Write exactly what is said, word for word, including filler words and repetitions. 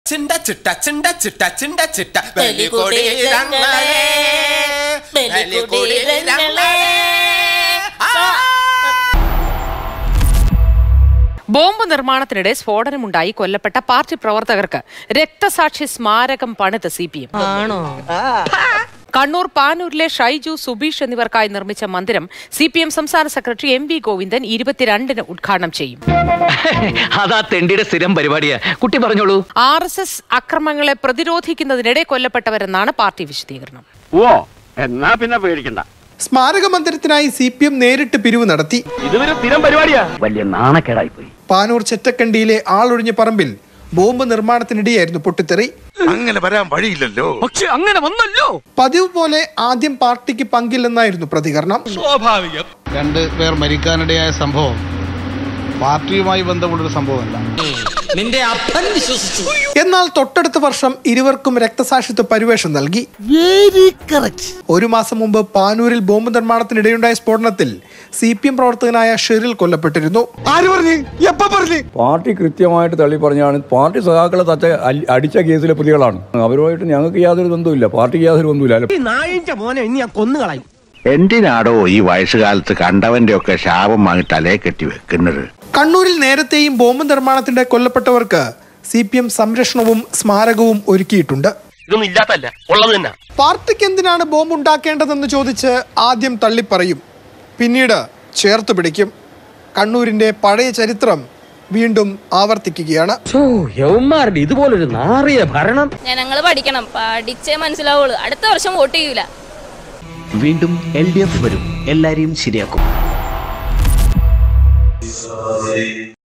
ചിണ്ട ചിട്ട ചിണ്ട ചിട്ട ചിണ്ട ചിട്ട ബലികൊടിരങ്ങളെ ബലികൊടിരങ്ങളെ. ബോംബ് നിർമ്മാണത്തിനിടെ സ്ഫോടനമുണ്ടായി കൊല്ലപ്പെട്ട പാർട്ടി പ്രവർത്തകർക്ക് രക്തസാക്ഷി സ്മാരകം പണിത് സി പി എം. കണ്ണൂർ പാനൂരിലെ ഷൈജു, സുബീഷ് എന്നിവർക്കായി നിർമ്മിച്ച മന്ദിരം സി പി എം സംസ്ഥാന സെക്രട്ടറി എം വി ഗോവിന്ദൻ ഇരുപത്തിരണ്ടിന് ഉദ്ഘാടനം ചെയ്യും. അതാ തെണ്ടിയുടെ സ്ഥിരം പരിപാടിയാ. കുട്ടി പറഞ്ഞോളൂ. ആർ എസ് എസ് അക്രമങ്ങളെ പ്രതിരോധിക്കുന്നതിനിടെ കൊല്ലപ്പെട്ടവരെന്നാണ് പാർട്ടി വിശദീകരണം. ഓ എന്നാ പിന്നെ പേടിക്കണ്ട. സ്മാരക മന്ദിരത്തിനായി സി പി എം നേരിട്ട് പിരിവ് നടത്തി. ഇതുവരെ സ്ഥിരം പരിപാടിയാ. വലിയ നാണക്കേടായി പോയി. പാനൂർ ചെറ്റക്കണ്ടിയിലെ ആളൊഴിഞ്ഞ പറമ്പിൽ ബോംബ് നിർമ്മാണത്തിനിടെയായിരുന്നു പൊട്ടിത്തെറി. അങ്ങനെ വരാൻ വഴിയില്ലല്ലോ. പക്ഷെ അങ്ങനെ വന്നല്ലോ. പതിവ് പോലെ ആദ്യം പാർട്ടിക്ക് പങ്കില്ലെന്നായിരുന്നു പ്രതികരണം. സ്വാഭാവികം. രണ്ട് പേർ മരിക്കാനിടയായ സംഭവം പാർട്ടിയുമായി ബന്ധമുള്ളൊരു സംഭവമല്ല. എന്നാൽ തൊട്ടടുത്ത വർഷം ഇരുവർക്കും രക്തസാക്ഷിത്വ പരിവേഷം നൽകി. ഒരു മാസം മുമ്പ് പാനൂരിൽ ബോംബ് നിർമ്മാണത്തിനിടെയുണ്ടായ സ്ഫോടനത്തിൽ സി പി എം പ്രവർത്തകനായ ഷെറിൽ കൊല്ലപ്പെട്ടിരുന്നു. പാർട്ടി കൃത്യമായിട്ട് തള്ളി പറഞ്ഞാണ്. പാർട്ടി സഖാക്കളെ തച്ച അടിച്ച കേസിലെ പ്രതികളാണ്. അവരുമായിട്ട് ഞങ്ങൾക്ക് യാതൊരു ബന്ധവുമില്ല. പാർട്ടിക്ക് യാതൊരു ബന്ധവുമില്ല. എന്തിനാടോ ഈ വയസ്സുകാലത്ത് കണ്ടവന്റെ ഒക്കെ ശാപം വാങ്ങി തലയെ കെട്ടി വെക്കുന്നത്? കണ്ണൂരിൽ നേരത്തെയും ബോംബ് നിർമ്മാണത്തിന്റെ കൊല്ലപ്പെട്ടവർക്ക് സി പി എം സംരക്ഷണവും സ്മാരകവും ഒരുക്കിയിട്ടുണ്ട്. ഇതൊന്നും ഇല്ലാത്തല്ല, ഉള്ളത് തന്നെ. പാർട്ടിക്ക് എന്തിനാണ് ബോംബ് ഉണ്ടാക്കേണ്ടതെന്ന് ചോദിച്ച് ആദ്യം തള്ളിപ്പറയും, പിന്നീട് ചേർത്ത് പിടിക്കും. കണ്ണൂരിന്റെ പഴയ ചരിത്രം വീണ്ടും ആവർത്തിക്കുകയാണ്. ഇതുപോലൊരു നാറിയ ഭരണം ഞങ്ങൾ പഠിക്കണം, പഠിച്ചേ മനസ്സിലാവുള്ളൂ. അടുത്ത വർഷം വോട്ട് ചെയ്യൂല. വീണ്ടും എൽ ഡി എഫ് വരും, എല്ലാരെയും ശരിയാക്കും.